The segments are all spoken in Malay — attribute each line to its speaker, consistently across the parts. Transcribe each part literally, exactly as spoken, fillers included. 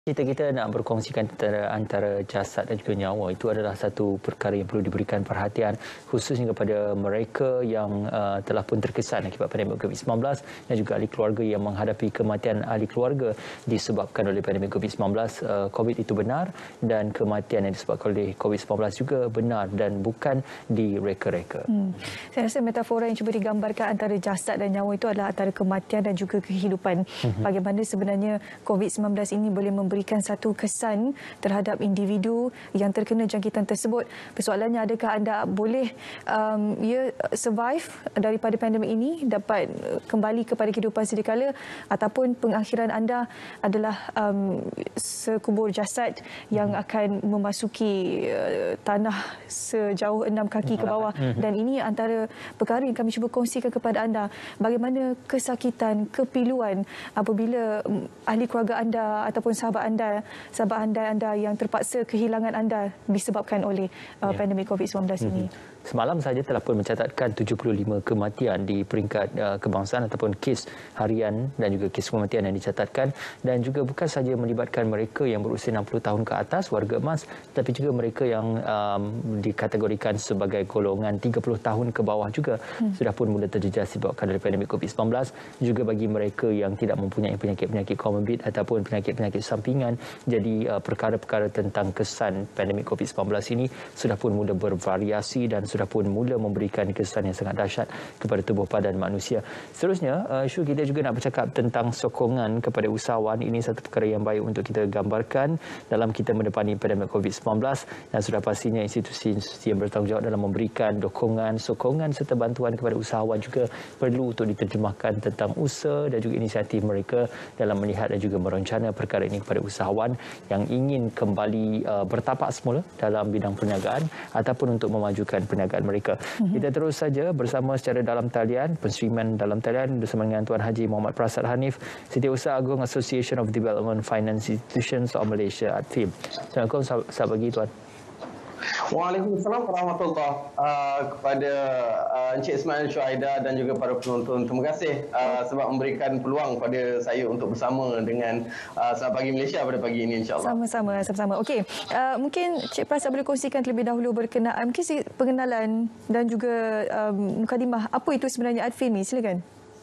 Speaker 1: Kita kita nak berkongsikan antara, antara jasad dan juga nyawa. Itu adalah satu perkara yang perlu diberikan perhatian khususnya kepada mereka yang uh, telah pun terkesan akibat pandemik COVID sembilan belas dan juga ahli keluarga yang menghadapi kematian ahli keluarga disebabkan oleh pandemik COVID sembilan belas. Uh, COVID itu benar dan kematian yang disebabkan oleh COVID sembilan belas juga benar dan bukan direka-reka.
Speaker 2: Hmm. Saya rasa metafora yang cuba digambarkan antara jasad dan nyawa itu adalah antara kematian dan juga kehidupan. Hmm. Bagaimana sebenarnya COVID sembilan belas ini boleh memberikan satu kesan terhadap individu yang terkena jangkitan tersebut. Persoalannya, adakah anda boleh um, ya, survive daripada pandemik ini, dapat kembali kepada kehidupan sedia ataupun pengakhiran anda adalah um, sekubur jasad yang akan memasuki uh, tanah sejauh enam kaki ke bawah. Dan ini antara perkara yang kami cuba kongsikan kepada anda. Bagaimana kesakitan, kepiluan apabila um, ahli keluarga anda ataupun sahabat anda, sahabat anda anda yang terpaksa kehilangan anda disebabkan oleh uh, ya. pandemik COVID sembilan belas ini.
Speaker 1: Semalam saja telah pun mencatatkan tujuh puluh lima kematian di peringkat uh, kebangsaan ataupun kes harian dan juga kes kematian yang dicatatkan, dan juga bukan saja melibatkan mereka yang berusia enam puluh tahun ke atas, warga emas, tapi juga mereka yang um, dikategorikan sebagai golongan tiga puluh tahun ke bawah juga hmm. sudah pun mula terjejas disebabkan oleh pandemik COVID sembilan belas. Juga bagi mereka yang tidak mempunyai penyakit-penyakit komorbid ataupun penyakit-penyakit sampingan. Jadi uh, perkara-perkara tentang kesan pandemik COVID sembilan belas ini sudah pun mula bervariasi dan sudah pun mula memberikan kesan yang sangat dahsyat kepada tubuh badan manusia. Seterusnya, uh, Syu, kita juga nak bercakap tentang sokongan kepada usahawan. Ini satu perkara yang baik untuk kita gambarkan dalam kita menepani pandemik COVID sembilan belas, dan sudah pastinya institusi-institusi yang bertanggungjawab dalam memberikan dokongan, sokongan serta bantuan kepada usahawan juga perlu untuk diterjemahkan tentang usaha dan juga inisiatif mereka dalam melihat dan juga merencana perkara ini kepada usahawan yang ingin kembali uh, bertapak semula dalam bidang perniagaan ataupun untuk memajukan perniagaan mereka. Mm-hmm. Kita terus saja bersama secara dalam talian, penseriman dalam talian bersama dengan Tuan Haji Muhammad Prasad Hanif, Setiausaha Agung Association of Development Finance Institutions of Malaysia, A D F I M. Assalamualaikum, selamat pagi Tuan.
Speaker 3: Waalaikumsalam warahmatullahi uh, kepada uh, Encik Ismail Syuhaida dan juga para penonton. Terima kasih uh, sebab memberikan peluang pada saya untuk bersama dengan uh, Selamat Pagi Malaysia pada pagi ini, insyaAllah.
Speaker 2: Sama-sama, sama-sama. Okey, uh, mungkin Cik Prasad boleh kongsikan terlebih dahulu berkenaan mungkin pengenalan dan juga um, mukadimah apa itu sebenarnya A D F I M ni. Silakan.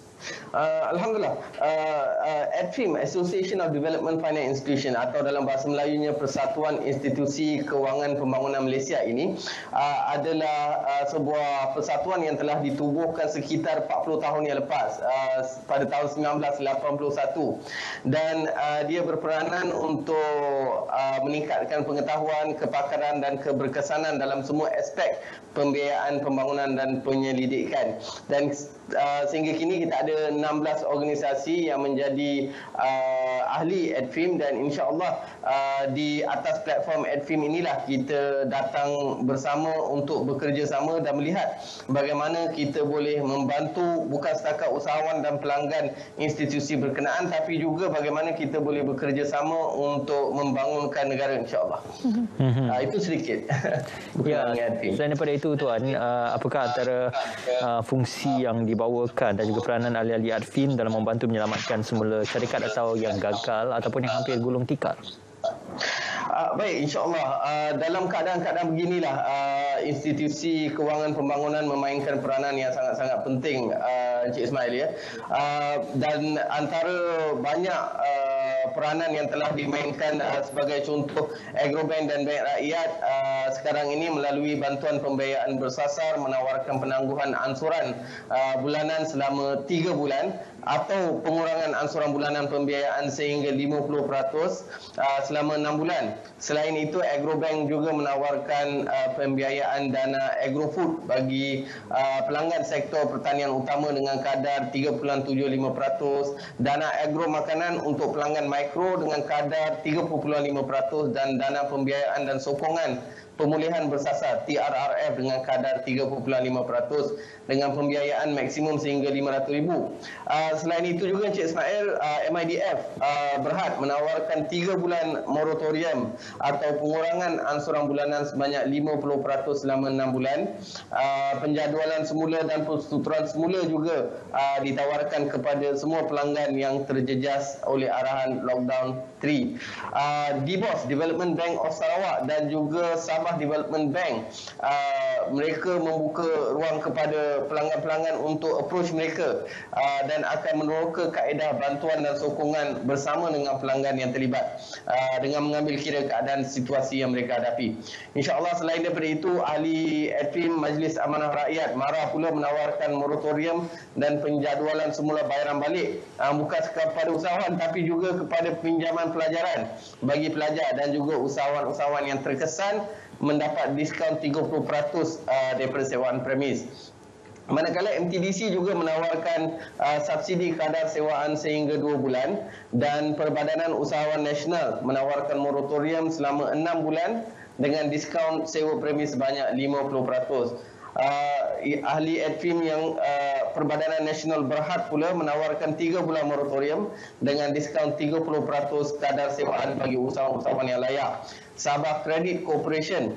Speaker 3: Uh, Alhamdulillah, uh, uh, A D F I M, Association of Development Finance Institution, atau dalam bahasa Melayunya Persatuan Institusi Kewangan Pembangunan Malaysia ini uh, adalah uh, sebuah persatuan yang telah ditubuhkan sekitar empat puluh tahun yang lepas, uh, pada tahun sembilan belas lapan puluh satu, dan uh, dia berperanan untuk uh, meningkatkan pengetahuan, kepakaran dan keberkesanan dalam semua aspek pembiayaan, pembangunan dan penyelidikan. Dan uh, sehingga kini kita ada enam belas organisasi yang menjadi uh, ahli A D F I M, dan insya-Allah uh, di atas platform A D F I M inilah kita datang bersama untuk bekerjasama dan melihat bagaimana kita boleh membantu bukan setakat usahawan dan pelanggan institusi berkenaan, tapi juga bagaimana kita boleh bekerjasama untuk membangunkan negara, insya-Allah. Mm-hmm. Uh, itu sedikit.
Speaker 1: Ya, selain daripada itu Tuan, uh, apakah antara uh, fungsi yang dibawakan dan juga peranan ahli-ahli A D F I M dalam membantu menyelamatkan semula syarikat atau yang gagal ataupun yang hampir gulung tikar?
Speaker 3: Uh, baik, insya-Allah uh, dalam keadaan-keadaan beginilah uh, institusi kewangan pembangunan memainkan peranan yang sangat-sangat penting, uh, Encik Ismail, ya. Uh, dan antara banyak uh, peranan yang telah dimainkan uh, sebagai contoh, Agrobank dan Bank Rakyat uh, sekarang ini melalui bantuan pembiayaan bersasar menawarkan penangguhan ansuran uh, bulanan selama tiga bulan atau pengurangan ansuran bulanan pembiayaan sehingga lima puluh peratus uh, selama enam bulan. Selain itu, Agrobank juga menawarkan uh, pembiayaan dana agrofood bagi uh, pelanggan sektor pertanian utama dengan kadar tiga perpuluhan tujuh lima peratus, dana agro makanan untuk pelanggan mikro dengan kadar tiga perpuluhan lima peratus, dan dana pembiayaan dan sokongan pemulihan bersasar T R R F dengan kadar tiga perpuluhan lima peratus dengan pembiayaan maksimum sehingga lima ratus ribu. Uh, selain itu juga Encik Ismail, uh, M I D F uh, Berhad menawarkan tiga bulan moratorium atau pengurangan ansuran bulanan sebanyak lima puluh peratus selama enam bulan. Uh, penjadualan semula dan persetuturan semula juga uh, ditawarkan kepada semua pelanggan yang terjejas oleh arahan lockdown tiga. Uh, D B O S, Development Bank of Sarawak, dan juga Sabah Development Bank, uh, mereka membuka ruang kepada pelanggan-pelanggan untuk approach mereka uh, dan akan meneroka kaedah bantuan dan sokongan bersama dengan pelanggan yang terlibat uh, dengan mengambil kira keadaan situasi yang mereka hadapi. InsyaAllah selain daripada itu, ahli Adfim Majlis Amanah Rakyat MARA pula menawarkan moratorium dan penjadualan semula bayaran balik uh, bukan kepada usahawan tapi juga kepada pinjaman pelajaran bagi pelajar dan juga usahawan-usahawan yang terkesan mendapat diskaun tiga puluh peratus uh, daripada sewaan premis. Manakala M T D C juga menawarkan uh, subsidi kadar sewaan sehingga dua bulan dan Perbadanan Usahawan Nasional menawarkan moratorium selama enam bulan dengan diskaun sewa premis sebanyak lima puluh peratus. Uh, ahli Adfim yang uh, Perbadanan Nasional Berhad pula menawarkan tiga bulan moratorium dengan diskaun tiga puluh peratus kadar sewaan bagi usahawan-usahawan yang layak. Sabah Credit Corporation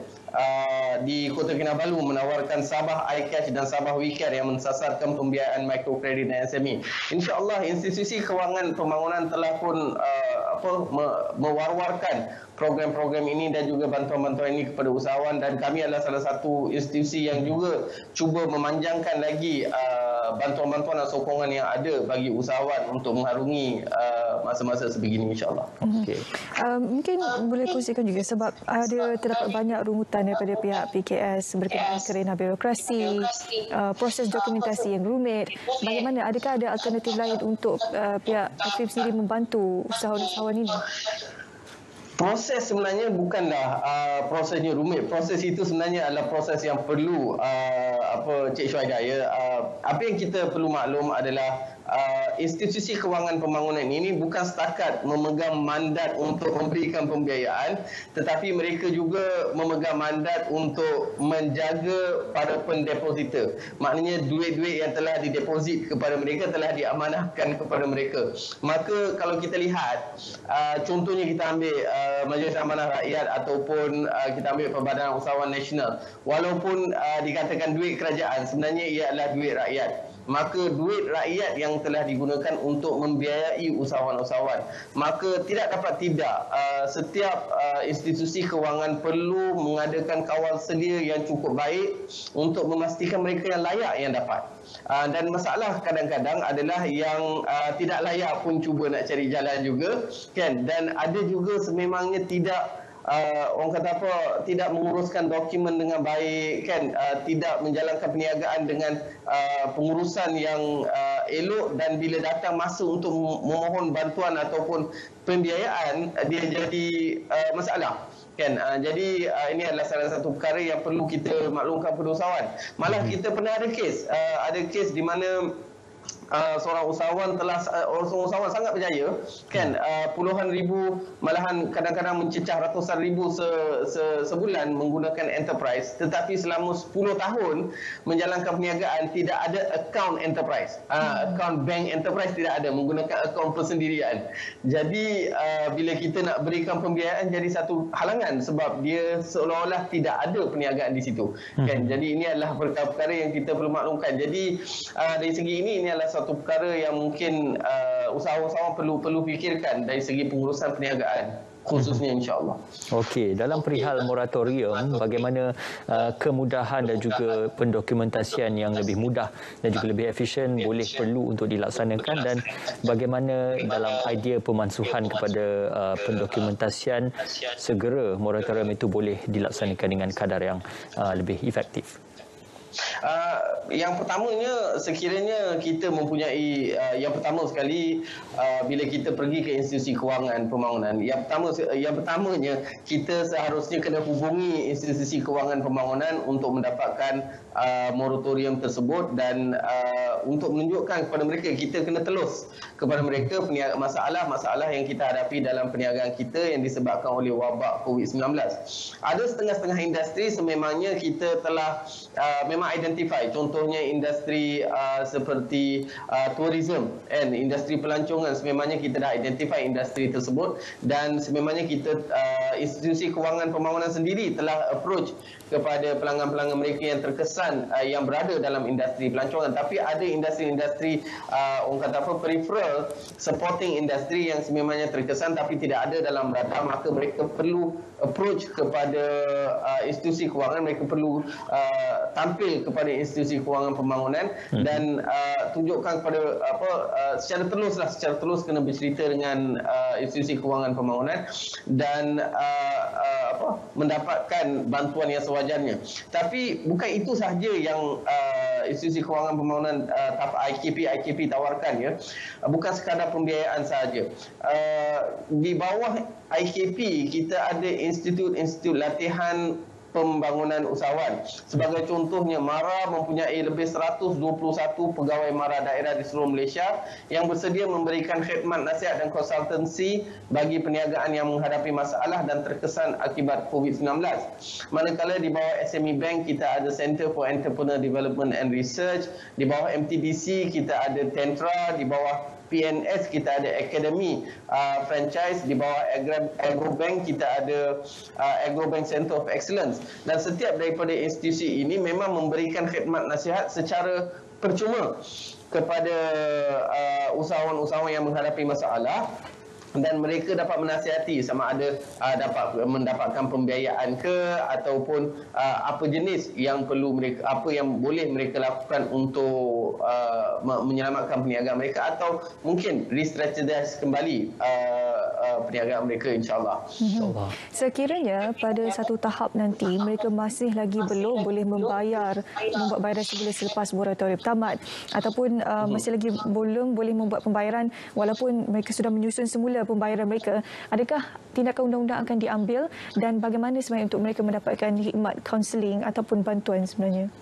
Speaker 3: Uh, di Kota Kinabalu menawarkan Sabah iCash dan Sabah WeCare yang mensasarkan pembiayaan mikrokredit dan S M E. InsyaAllah institusi kewangan pembangunan telah pun uh, apa me mewar-warkan program-program ini dan juga bantuan-bantuan ini kepada usahawan, dan kami adalah salah satu institusi yang juga cuba memanjangkan lagi uh, bantuan-bantuan dan sokongan yang ada bagi usahawan untuk mengharungi masa-masa uh, sebegini, insyaAllah.
Speaker 2: Okay. Uh, mungkin boleh kongsikan juga sebab ada terdapat banyak rungutan daripada pihak P K S berkenaan kerana birokrasi, uh, proses dokumentasi yang rumit. Bagaimana, adakah ada alternatif lain untuk uh, pihak Adfim sendiri membantu usahawan-usahawan ini?
Speaker 3: Proses sebenarnya bukanlah uh, prosesnya rumit. Proses itu sebenarnya adalah proses yang perlu uh, apa Cik Syuaidaya. Uh, apa yang kita perlu maklum adalah uh, institusi kewangan pembangunan ini bukan setakat memegang mandat untuk memberikan pembiayaan, tetapi mereka juga memegang mandat untuk menjaga para pendepositor. Maknanya duit-duit yang telah dideposit kepada mereka telah diamanahkan kepada mereka. Maka kalau kita lihat, uh, contohnya kita ambil uh, Majlis Amanah Rakyat ataupun uh, kita ambil Perbadanan Usahawan Nasional, walaupun uh, dikatakan duit kerajaan, sebenarnya ia adalah duit rakyat. Maka duit rakyat yang telah digunakan untuk membiayai usahawan-usahawan. Maka tidak dapat tidak uh, setiap uh, institusi kewangan perlu mengadakan kawal sedia yang cukup baik untuk memastikan mereka yang layak yang dapat. Uh, dan masalah kadang-kadang adalah yang uh, tidak layak pun cuba nak cari jalan juga, kan? Dan ada juga sememangnya tidak Uh, orang kata apa, tidak menguruskan dokumen dengan baik, kan, uh, tidak menjalankan perniagaan dengan uh, pengurusan yang uh, elok, dan bila datang masa untuk memohon bantuan ataupun pembiayaan, uh, dia jadi uh, masalah, kan. Uh, jadi uh, ini adalah salah satu perkara yang perlu kita maklumkan pada usahawan. Malah kita pernah ada kes, uh, ada kes di mana Uh, seorang usahawan telah uh, seorang usahawan sangat berjaya, kan, uh, puluhan ribu, malahan kadang-kadang mencecah ratusan ribu se, se, sebulan menggunakan enterprise, tetapi selama sepuluh tahun menjalankan perniagaan tidak ada akaun enterprise, uh, akaun bank enterprise tidak ada, menggunakan akaun persendirian. Jadi uh, bila kita nak berikan pembiayaan jadi satu halangan sebab dia seolah-olah tidak ada perniagaan di situ, kan. Jadi ini adalah perkara-perkara yang kita perlu maklumkan. Jadi uh, dari segi ini ini adalah satu perkara yang mungkin uh, usahawan-usahawan perlu perlu fikirkan dari segi pengurusan perniagaan khususnya, insya-Allah.
Speaker 1: Okey, dalam perihal moratorium, bagaimana uh, kemudahan dan juga pendokumentasian yang lebih mudah dan juga lebih efisien boleh perlu untuk dilaksanakan, dan bagaimana dalam idea pemansuhan kepada uh, pendokumentasian segera moratorium itu boleh dilaksanakan dengan kadar yang uh, lebih efektif?
Speaker 3: Uh, yang pertamanya, sekiranya kita mempunyai uh, yang pertama sekali, uh, bila kita pergi ke institusi kewangan pembangunan, yang pertama yang pertamanya kita seharusnya kena hubungi institusi kewangan pembangunan untuk mendapatkan uh, moratorium tersebut, dan uh, untuk menunjukkan kepada mereka, kita kena telus kepada mereka masalah-masalah yang kita hadapi dalam perniagaan kita yang disebabkan oleh wabak COVID sembilan belas. Ada setengah-setengah industri sememangnya kita telah uh, memang memang identify, contohnya industri uh, seperti uh, tourism and industri pelancongan, sememangnya kita dah identify industri tersebut, dan sememangnya kita uh, institusi kewangan pembangunan sendiri telah approach kepada pelanggan-pelanggan mereka yang terkesan uh, yang berada dalam industri pelancongan. Tapi ada industri-industri uh, orang kata apa, peripheral supporting industri yang sememangnya terkesan tapi tidak ada dalam radar, maka mereka perlu approach kepada uh, institusi kewangan, mereka perlu uh, tampil kepada institusi kewangan pembangunan hmm. dan uh, tunjukkan kepada apa uh, secara terus lah secara terus kena bercerita dengan uh, institusi kewangan pembangunan dan uh, uh, apa mendapatkan bantuan yang sewajarnya. Tapi bukan itu sahaja yang uh, institusi kewangan pembangunan uh, I K P I K P tawarkan, ya. Uh, bukan sekadar pembiayaan sahaja. Uh, di bawah I K P kita ada institut-institut latihan pembangunan usahawan. Sebagai contohnya, MARA mempunyai lebih seratus dua puluh satu pegawai MARA daerah di seluruh Malaysia yang bersedia memberikan khidmat nasihat dan konsultansi bagi perniagaan yang menghadapi masalah dan terkesan akibat COVID sembilan belas. Manakala di bawah S M E Bank kita ada Center for Entrepreneur Development and Research, di bawah M T D C kita ada Tentra, di bawah P N S kita ada Academy uh, franchise, di bawah Agro Bank kita ada uh, Agro Bank Center of Excellence, dan setiap daripada institusi ini memang memberikan khidmat nasihat secara percuma kepada uh, usahawan-usahawan yang menghadapi masalah, dan mereka dapat menasihati sama ada uh, dapat mendapatkan pembiayaan ke ataupun uh, apa jenis yang perlu mereka, apa yang boleh mereka lakukan untuk uh, menyelamatkan perniagaan mereka, atau mungkin re-strategize kembali uh, uh, perniagaan mereka, insyaAllah.
Speaker 2: Hmm. Sekiranya pada satu tahap nanti mereka masih lagi belum boleh membayar, membuat bayaran semula selepas moratorium tamat, ataupun uh, hmm. masih lagi belum boleh membuat pembayaran walaupun mereka sudah menyusun semula pembayaran mereka, adakah tindakan undang-undang akan diambil dan bagaimana sebenarnya untuk mereka mendapatkan khidmat kaunseling ataupun bantuan sebenarnya?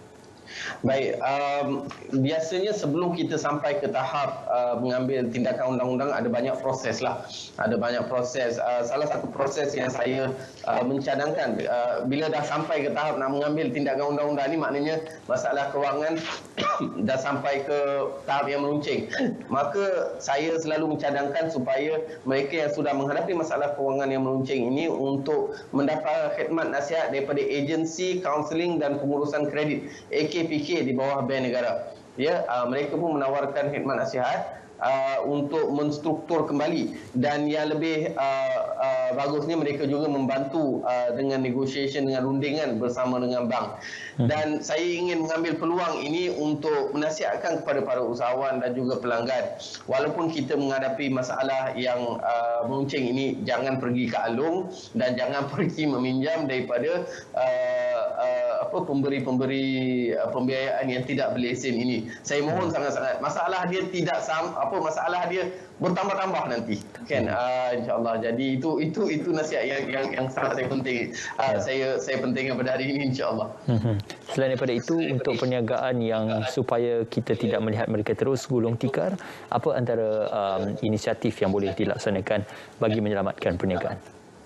Speaker 3: Baik, um, biasanya sebelum kita sampai ke tahap uh, mengambil tindakan undang-undang ada banyak proses lah. Ada banyak proses. Uh, salah satu proses yang saya uh, mencadangkan uh, bila dah sampai ke tahap nak mengambil tindakan undang-undang ni, maknanya masalah kewangan dah sampai ke tahap yang meruncing. Maka saya selalu mencadangkan supaya mereka yang sudah menghadapi masalah kewangan yang meruncing ini untuk mendapat khidmat nasihat daripada agensi kaunseling dan pengurusan kredit A K P K di bawah Bank Negara. Ya, uh, mereka pun menawarkan khidmat nasihat uh, untuk menstruktur kembali, dan yang lebih uh, uh, bagusnya mereka juga membantu uh, dengan negotiation, dengan rundingan bersama dengan bank. Dan saya ingin mengambil peluang ini untuk menasihatkan kepada para usahawan dan juga pelanggan, walaupun kita menghadapi masalah yang uh, meruncing ini, jangan pergi ke alung dan jangan pergi meminjam daripada uh, uh, apa pemberi-pemberi uh, pembiayaan yang tidak berlesen ini. Saya mohon sangat-sangat, masalah dia tidak sam, apa masalah dia bertambah-tambah nanti, kan? Uh, InsyaAllah. Jadi itu itu itu nasihat yang yang, yang sangat saya penting. Uh, ya. Saya saya pentingkan pada hari ini, insyaAllah. Hmm.
Speaker 1: Selain daripada itu, untuk perniagaan yang supaya kita tidak melihat mereka terus gulung tikar, apa antara um, inisiatif yang boleh dilaksanakan bagi menyelamatkan perniagaan?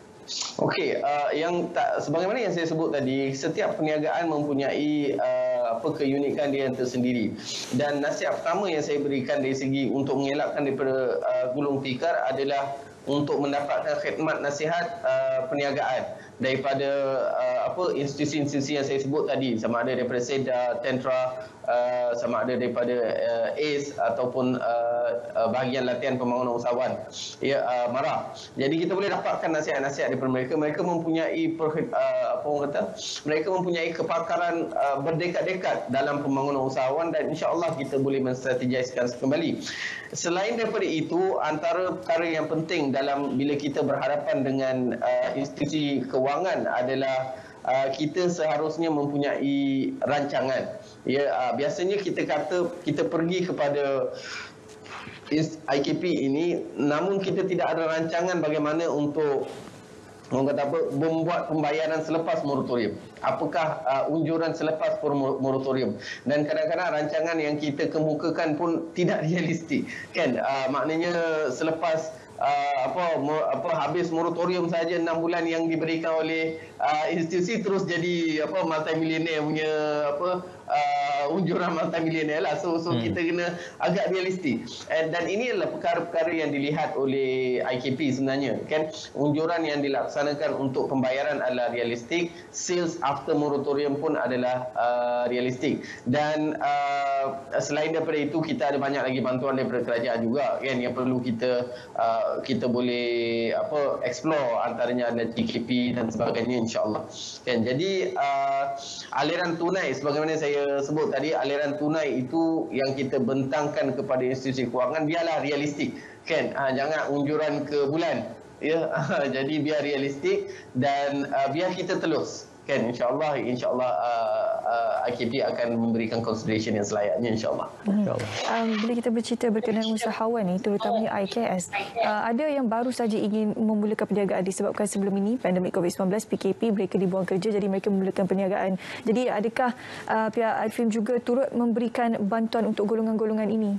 Speaker 3: Okey, uh, yang tak, sebagaimana yang saya sebut tadi, setiap perniagaan mempunyai uh, apa keunikan dia yang tersendiri. Dan nasihat pertama yang saya berikan dari segi untuk mengelakkan daripada uh, gulung tikar adalah untuk mendapatkan khidmat nasihat uh, perniagaan daripada uh, apa institusi-institusi yang saya sebut tadi, sama ada daripada SEDA, Tentra, uh, sama ada daripada uh, A C E ataupun uh, uh, bahagian latihan pembangunan usahawan, ya, uh, MARA. Jadi kita boleh dapatkan nasihat-nasihat daripada mereka. Mereka mempunyai per, uh, apa orang kata, mereka mempunyai kepakaran uh, berdekad-dekad dalam pembangunan usahawan, dan insya-Allah kita boleh menstrategiskan kembali. Selain daripada itu, antara perkara yang penting dalam bila kita berhadapan dengan uh, institusi kewangan adalah uh, kita seharusnya mempunyai rancangan. Ya, uh, biasanya kita kata kita pergi kepada I K P ini, namun kita tidak ada rancangan bagaimana untuk orang kata apa, membuat pembayaran selepas moratorium. Apakah uh, unjuran selepas moratorium? Dan kadang-kadang rancangan yang kita kemukakan pun tidak realistik, kan? Uh, maknanya selepas uh, apa apa habis moratorium saja enam bulan yang diberikan oleh uh, institusi terus jadi apa multimillionaire punya apa uh, unjuran multimilioner lah. So, so hmm. kita kena agak realistik. And, dan ini adalah perkara-perkara yang dilihat oleh I K P sebenarnya. Kan? Unjuran yang dilaksanakan untuk pembayaran adalah realistik. Sales after moratorium pun adalah uh, realistik. Dan uh, selain daripada itu, kita ada banyak lagi bantuan daripada kerajaan juga kan, yang perlu kita uh, kita boleh apa explore, antaranya ada T K P dan sebagainya, insya-Allah. Kan? Jadi uh, aliran tunai sebagaimana saya sebut tadi, aliran tunai itu yang kita bentangkan kepada institusi kewangan biarlah realistik kan, ha, jangan unjuran ke bulan ya. Jadi biar realistik dan uh, biar kita telus kan, insyaallah insyaallah uh, uh, I K P akan memberikan consideration yang selayaknya, insyaallah.
Speaker 2: Insyaallah. Um, bila kita bercerita berkenaan usahawan ni, terutamanya I K S, uh, ada yang baru saja ingin memulakan perniagaan disebabkan sebelum ini pandemik COVID sembilan belas, P K P, mereka dibuang kerja, jadi mereka memulakan perniagaan. Jadi adakah uh, pihak AdFIM juga turut memberikan bantuan untuk golongan-golongan ini?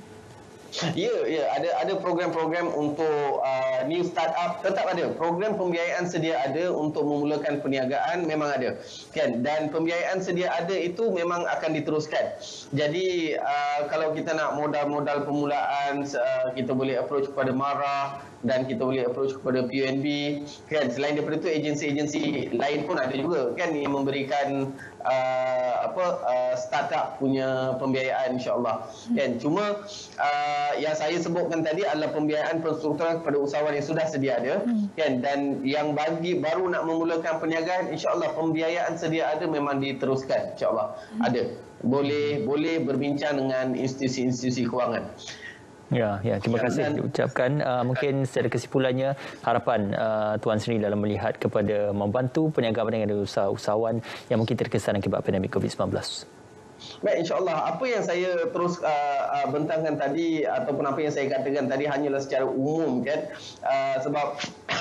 Speaker 3: Ya, ya, ada ada program-program untuk uh, new startup, tetap ada. Program pembiayaan sedia ada untuk memulakan perniagaan, memang ada. Kan? Dan pembiayaan sedia ada itu memang akan diteruskan. Jadi uh, kalau kita nak modal-modal permulaan, uh, kita boleh approach kepada MARA dan kita boleh approach kepada P U N B kan. Selain daripada itu, agensi-agensi lain pun ada juga kan yang memberikan uh, apa uh, startup punya pembiayaan, insya-Allah. Kan, cuma uh, yang saya sebutkan tadi adalah pembiayaan penstrukturan kepada usahawan yang sudah sedia ada kan, dan yang bagi baru nak memulakan perniagaan, insya-Allah pembiayaan sedia ada memang diteruskan, insya-Allah. Ada. Boleh boleh berbincang dengan institusi-institusi kewangan.
Speaker 1: Ya, ya, terima kasih diucapkan. Uh, mungkin secara kesimpulannya, harapan uh, Tuan Sri dalam melihat kepada membantu perniagaan dan usahawan yang mungkin terkesan akibat pandemik COVID sembilan belas.
Speaker 3: Baik, insya-Allah apa yang saya terus uh, uh, bentangkan tadi ataupun apa yang saya katakan tadi hanyalah secara umum kan, uh, sebab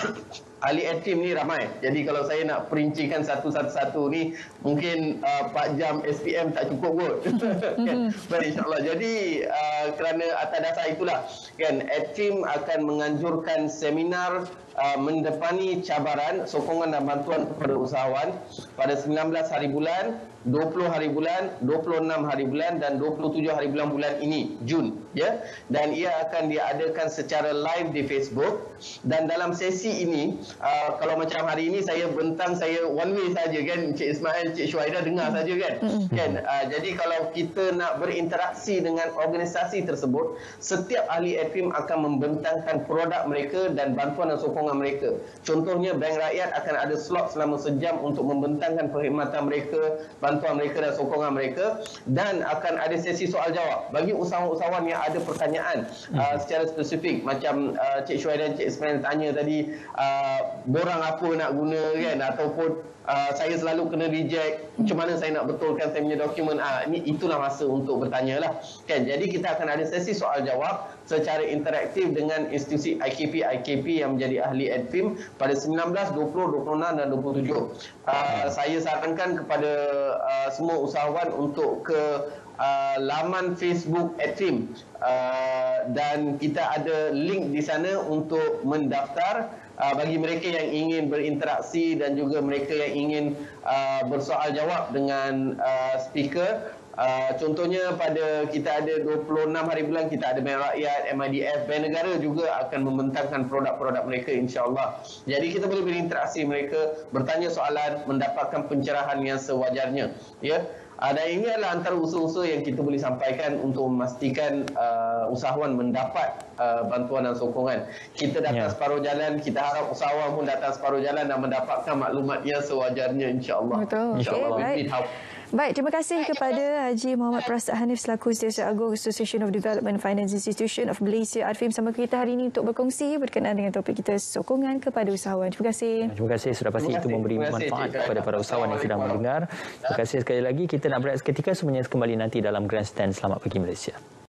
Speaker 3: ahli AdFIM ni ramai. Jadi kalau saya nak perincikan satu-satu ni mungkin uh, empat jam S P M tak cukup kot. Kan? Baik, insya-Allah. Jadi uh, kerana atas dasar itulah kan AdFIM akan menganjurkan seminar uh, mendepani cabaran sokongan dan bantuan kepada usahawan pada sembilan belas hari bulan, dua puluh hari bulan, dua puluh enam hari bulan dan dua puluh tujuh hari bulan bulan ini, Jun, ya. Dan ia akan diadakan secara live di Facebook. Dan dalam sesi ini, uh, kalau macam hari ini saya bentang, saya one way saja kan, Cik Ismail, Cik Syuaida dengar saja kan. Kan, uh, jadi kalau kita nak berinteraksi dengan organisasi tersebut, setiap ahli AdFIM akan membentangkan produk mereka dan bantuan dan sokongan mereka. Contohnya, Bank Rakyat akan ada slot selama sejam untuk membentangkan perkhidmatan mereka, bantuan mereka dan sokongan mereka, dan akan ada sesi soal jawab bagi usahawan-usahawan yang ada pertanyaan uh, secara spesifik, macam uh, Cik Syuaida dan Cik Ismail tanya tadi, uh, borang apa nak guna kan, ataupun uh, saya selalu kena reject, macam mana saya nak betulkan saya punya dokumen. Ah, ini itulah masa untuk bertanya lah kan. Jadi kita akan ada sesi soal jawab secara interaktif dengan institusi I K P I K P yang menjadi ahli AdFIM pada sembilan belas, dua puluh, dua puluh enam dan dua puluh tujuh. Uh, saya sarankan kepada uh, semua usahawan untuk ke uh, laman Facebook AdFIM, uh, dan kita ada link di sana untuk mendaftar. Uh, bagi mereka yang ingin berinteraksi dan juga mereka yang ingin uh, bersoal jawab dengan uh, speaker. Uh, contohnya pada kita ada dua puluh enam hari bulan, kita ada Bank Rakyat, M I D F, Bank Negara juga akan membentangkan produk-produk mereka, insya-Allah. Jadi kita boleh berinteraksi mereka, bertanya soalan, mendapatkan pencerahan yang sewajarnya, ya. Uh, dan ini adalah antara usul-usul yang kita boleh sampaikan untuk memastikan uh, usahawan mendapat uh, bantuan dan sokongan. Kita datang yeah. separuh jalan, kita harap usahawan pun datang separuh jalan dan mendapatkan maklumat yang sewajarnya, insya-Allah.
Speaker 2: Betul.
Speaker 3: Insya-Allah.
Speaker 2: Okay, baik. Baik, terima kasih kepada Haji Muhammad Prasad Hanif selaku Setiausaha Agung Association of Development Finance Institution of Malaysia AdFIM sama kita hari ini untuk berkongsi berkenaan dengan topik kita, sokongan kepada usahawan. Terima kasih.
Speaker 1: Terima kasih, sudah pasti itu memberi manfaat kepada para usahawan yang sedang mendengar. Terima kasih sekali lagi. Kita nak berehat seketika, semuanya kembali nanti dalam Grandstand. Selamat pagi Malaysia.